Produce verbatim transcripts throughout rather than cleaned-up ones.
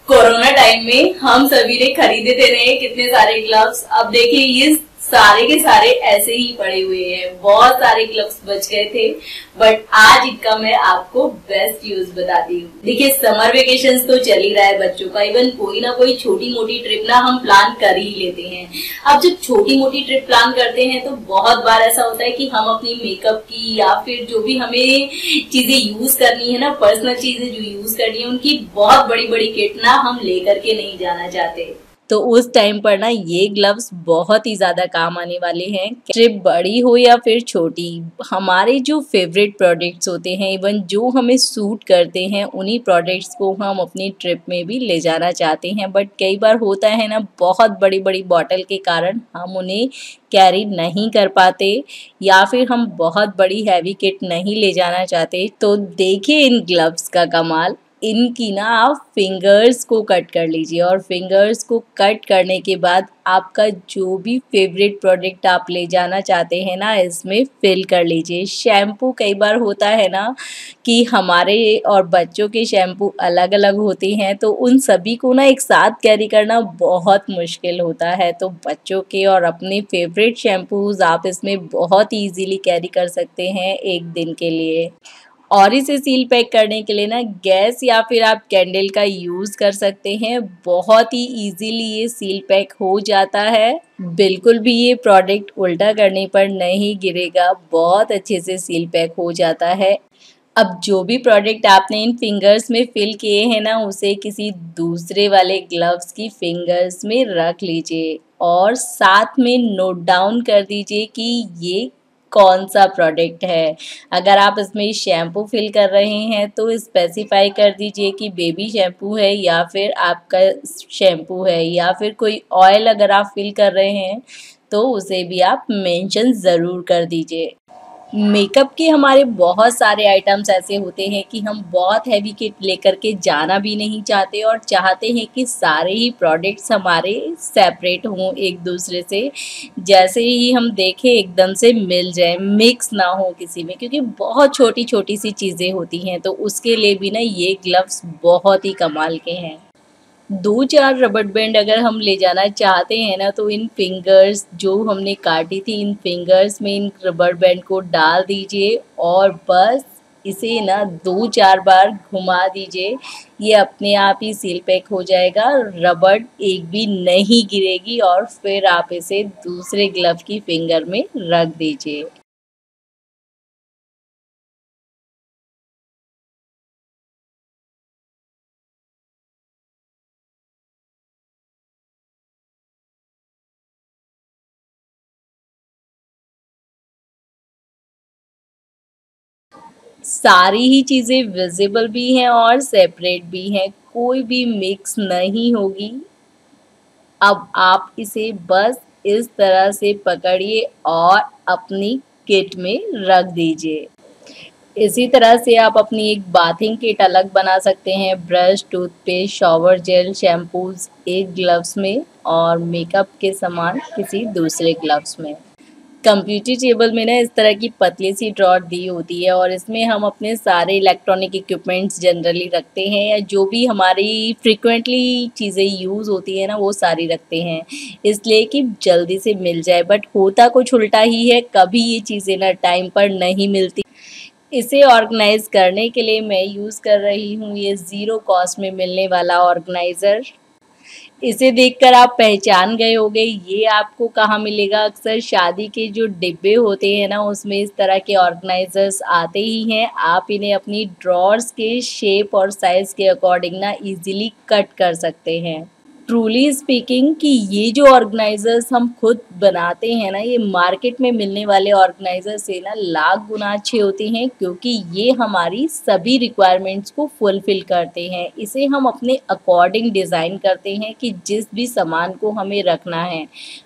Corona time में हम सभी ने खरीदे थे रहे कितने सारे ग्लव्स। अब देखिए ये सारे के सारे ऐसे ही पड़े हुए हैं। बहुत सारे ग्लव्स बच गए थे, बट आज इनका मैं आपको बेस्ट यूज बताती हूँ। देखिए समर वेकेशंस तो चल ही रहा है बच्चों का, इवन कोई ना कोई छोटी मोटी ट्रिप ना हम प्लान कर ही लेते हैं। अब जब छोटी मोटी ट्रिप प्लान करते हैं तो बहुत बार ऐसा होता है कि हम अपनी मेकअप की या फिर जो भी हमें चीजें यूज करनी है ना, पर्सनल चीजें जो यूज करनी है, उनकी बहुत बड़ी बड़ी किट ना हम लेकर के नहीं जाना चाहते। तो उस टाइम पर ना ये ग्लव्स बहुत ही ज़्यादा काम आने वाले हैं। ट्रिप बड़ी हो या फिर छोटी, हमारे जो फेवरेट प्रोडक्ट्स होते हैं, इवन जो हमें सूट करते हैं, उन्हीं प्रोडक्ट्स को हम अपनी ट्रिप में भी ले जाना चाहते हैं। बट कई बार होता है ना, बहुत बड़ी बड़ी बॉटल के कारण हम उन्हें कैरी नहीं कर पाते या फिर हम बहुत बड़ी हैवी किट नहीं ले जाना चाहते। तो देखिए इन ग्लव्स का कमाल। इनकी ना आप फिंगर्स को कट कर लीजिए और फिंगर्स को कट करने के बाद आपका जो भी फेवरेट प्रोडक्ट आप ले जाना चाहते हैं ना, इसमें फिल कर लीजिए। शैम्पू कई बार होता है ना कि हमारे और बच्चों के शैम्पू अलग अलग होते हैं, तो उन सभी को ना एक साथ कैरी करना बहुत मुश्किल होता है। तो बच्चों के और अपने फेवरेट शैम्पूज आप इसमें बहुत ईजीली कैरी कर सकते हैं एक दिन के लिए। और इसे सील पैक करने के लिए ना गैस या फिर आप कैंडल का यूज़ कर सकते हैं। बहुत ही इजीली ये सील पैक हो जाता है। बिल्कुल भी ये प्रोडक्ट उल्टा करने पर नहीं गिरेगा, बहुत अच्छे से सील पैक हो जाता है। अब जो भी प्रोडक्ट आपने इन फिंगर्स में फिल किए हैं ना, उसे किसी दूसरे वाले ग्लव्स की फिंगर्स में रख लीजिए और साथ में नोट डाउन कर दीजिए कि ये कौन सा प्रोडक्ट है। अगर आप इसमें शैम्पू फिल कर रहे हैं तो स्पेसिफाई कर दीजिए कि बेबी शैम्पू है या फिर आपका शैम्पू है, या फिर कोई ऑयल अगर आप फिल कर रहे हैं तो उसे भी आप मेंशन ज़रूर कर दीजिए। मेकअप के हमारे बहुत सारे आइटम्स ऐसे होते हैं कि हम बहुत हैवी किट लेकर के जाना भी नहीं चाहते और चाहते हैं कि सारे ही प्रोडक्ट्स हमारे सेपरेट हों एक दूसरे से। जैसे ही हम देखें एकदम से मिल जाए, मिक्स ना हो किसी में, क्योंकि बहुत छोटी छोटी सी चीज़ें होती हैं। तो उसके लिए भी ना ये ग्लव्स बहुत ही कमाल के हैं। दो चार रबड़ बैंड अगर हम ले जाना चाहते हैं ना, तो इन फिंगर्स जो हमने काटी थी, इन फिंगर्स में इन रबड़ बैंड को डाल दीजिए और बस इसे ना दो चार बार घुमा दीजिए। ये अपने आप ही सील पैक हो जाएगा, रबड़ एक भी नहीं गिरेगी और फिर आप इसे दूसरे ग्लव की फिंगर में रख दीजिए। सारी ही चीज़ें विजिबल भी हैं और सेपरेट भी हैं, कोई भी मिक्स नहीं होगी। अब आप इसे बस इस तरह से पकड़िए और अपनी किट में रख दीजिए। इसी तरह से आप अपनी एक बाथिंग किट अलग बना सकते हैं। Brush, toothpaste, shower gel, shampoos एक ग्लव्स में और मेकअप के सामान किसी दूसरे ग्लव्स में। कंप्यूटर टेबल में ना इस तरह की पतली सी ड्रॉर दी होती है और इसमें हम अपने सारे इलेक्ट्रॉनिक इक्विपमेंट्स जनरली रखते हैं, या जो भी हमारी फ्रिक्वेंटली चीज़ें यूज़ होती है ना, वो सारी रखते हैं, इसलिए कि जल्दी से मिल जाए। बट होता कुछ उल्टा ही है, कभी ये चीज़ें ना टाइम पर नहीं मिलती। इसे ऑर्गेनाइज करने के लिए मैं यूज़ कर रही हूँ ये ज़ीरो कॉस्ट में मिलने वाला ऑर्गेनाइज़र। इसे देखकर आप पहचान गए होंगे ये आपको कहाँ मिलेगा। अक्सर शादी के जो डिब्बे होते हैं ना, उसमें इस तरह के ऑर्गेनाइजर्स आते ही हैं। आप इन्हें अपनी ड्रॉर्स के शेप और साइज़ के अकॉर्डिंग ना इजीली कट कर सकते हैं। ट्रूली स्पीकिंग कि ये जो ऑर्गेनाइजर्स हम खुद बनाते हैं ना, ये मार्केट में मिलने वाले ऑर्गेनाइजर से ना लाख गुना अच्छे होते हैं, क्योंकि ये हमारी सभी रिक्वायरमेंट्स को फुलफिल करते हैं। इसे हम अपने अकॉर्डिंग डिज़ाइन करते हैं कि जिस भी सामान को हमें रखना है।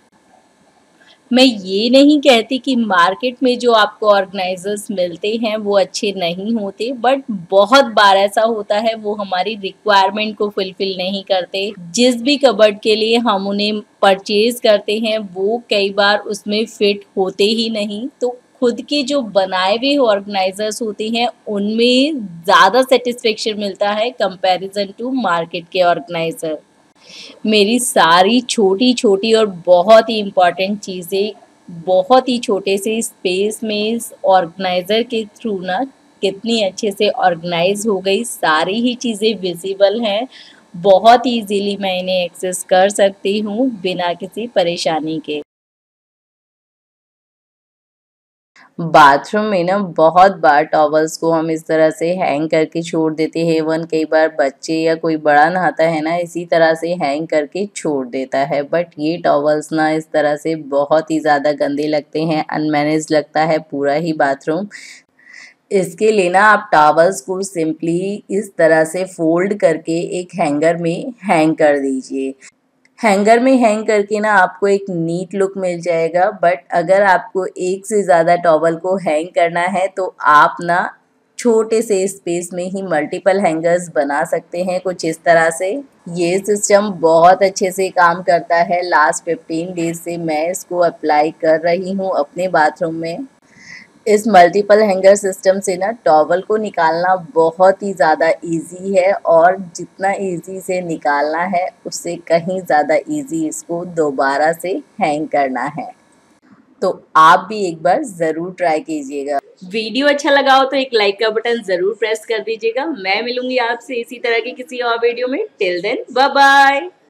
मैं ये नहीं कहती कि मार्केट में जो आपको ऑर्गेनाइजर्स मिलते हैं वो अच्छे नहीं होते, बट बहुत बार ऐसा होता है वो हमारी रिक्वायरमेंट को फुलफिल नहीं करते। जिस भी कबर्ड के लिए हम उन्हें परचेज करते हैं वो कई बार उसमें फिट होते ही नहीं। तो खुद के जो बनाए हुए ऑर्गेनाइजर्स होते हैं उनमें ज़्यादा सेटिस्फेक्शन मिलता है कंपैरिजन टू मार्केट के ऑर्गेनाइजर। मेरी सारी छोटी छोटी और बहुत ही इम्पॉर्टेंट चीज़ें बहुत ही छोटे से स्पेस में इस ऑर्गेनाइज़र के थ्रू ना कितनी अच्छे से ऑर्गेनाइज हो गई, सारी ही चीज़ें विजिबल हैं, बहुत ईजीली मैं इन्हें एक्सेस कर सकती हूँ बिना किसी परेशानी के। बाथरूम में ना बहुत बार टॉवल्स को हम इस तरह से हैंग करके छोड़ देते हैं। वन कई बार बच्चे या कोई बड़ा नहाता है ना इसी तरह से हैंग करके छोड़ देता है, बट ये टॉवल्स ना इस तरह से बहुत ही ज़्यादा गंदे लगते हैं, अनमैनेज लगता है पूरा ही बाथरूम। इसके लिए ना आप टॉवल्स को सिंपली इस तरह से फोल्ड करके एक हैंगर में हैंग कर दीजिए। हैंगर में हैंग करके ना आपको एक नीट लुक मिल जाएगा, बट अगर आपको एक से ज़्यादा टॉवल को हैंग करना है तो आप ना छोटे से स्पेस में ही मल्टीपल हैंगर्स बना सकते हैं कुछ इस तरह से। ये सिस्टम बहुत अच्छे से काम करता है। लास्ट फिफ्टीन डेज से मैं इसको अप्लाई कर रही हूँ अपने बाथरूम में। इस मल्टीपल हैंगर सिस्टम से ना टॉवल को निकालना बहुत ही ज़्यादा इजी है, और जितना इजी से निकालना है उससे कहीं ज़्यादा इजी इसको दोबारा से हैंग करना है। तो आप भी एक बार ज़रूर ट्राई कीजिएगा। वीडियो अच्छा लगा हो तो एक लाइक का बटन ज़रूर प्रेस कर दीजिएगा। मैं मिलूंगी आपसे इसी तरह की किसी और वीडियो में। Till then bye bye.